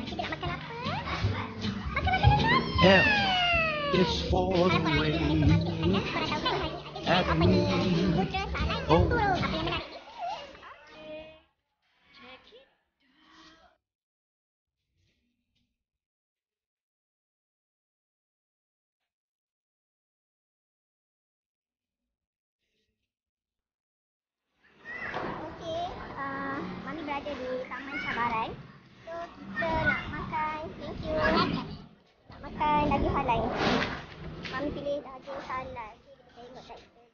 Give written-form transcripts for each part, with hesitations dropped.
Kita nak makan apa? Makan makanan apa? F is for the rain. Avenue. Oh. Mami berada di Taman Cabaran. So, kita nak makan, thank you. Nak makan daging halal. Mami pilih daging halal. Okay, kita tengok kat kita.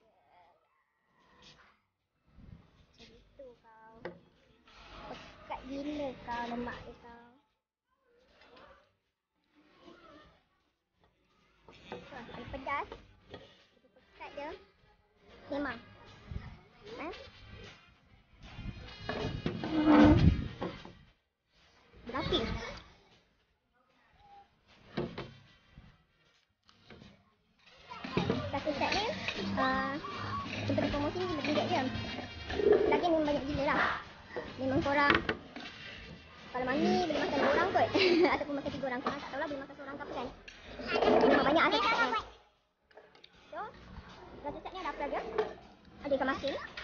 Macam itu kau. Pekat gila kau, lemak dia kau. Kalau pedas, kita pekat dia. Memang. Berapis. Satu set ni seperti promosi ni RM5 je. Lagi memang banyak gila lah. Memang korang, kalau Mami boleh makan 2 orang kot. Ataupun makan 3 orang. Korang tak tahulah boleh makan seorang ke apa kan. Memang banyak lah set ni. So, satu set ni ada apa lagi? Ada ikan masin.